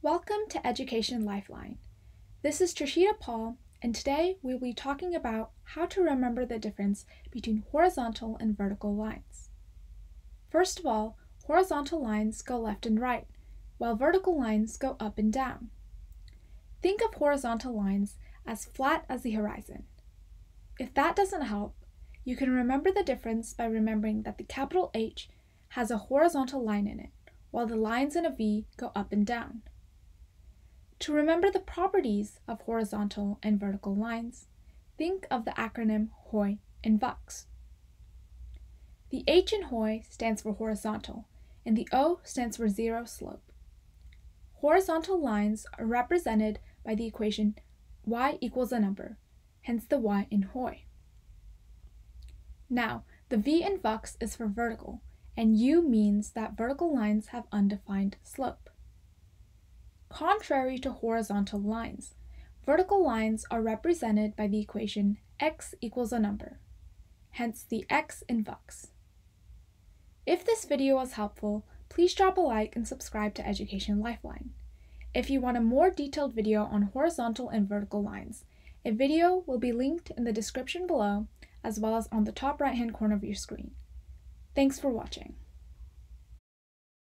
Welcome to Education Lifeline. This is Trishita Paul, and today we will be talking about how to remember the difference between horizontal and vertical lines. First of all, horizontal lines go left and right, while vertical lines go up and down. Think of horizontal lines as flat as the horizon. If that doesn't help, you can remember the difference by remembering that the capital H has a horizontal line in it, while the lines in a V go up and down. To remember the properties of horizontal and vertical lines, think of the acronym HOI and VUX. The H in HOI stands for horizontal, and the O stands for zero slope. Horizontal lines are represented by the equation y equals a number, hence the Y in HOI. Now, the V in VUX is for vertical, and U means that vertical lines have undefined slope. Contrary to horizontal lines, vertical lines are represented by the equation x equals a number, hence the X in VUX. If this video was helpful, please drop a like and subscribe to Education Lifeline. If you want a more detailed video on horizontal and vertical lines, a video will be linked in the description below as well as on the top right-hand corner of your screen. Thanks for watching.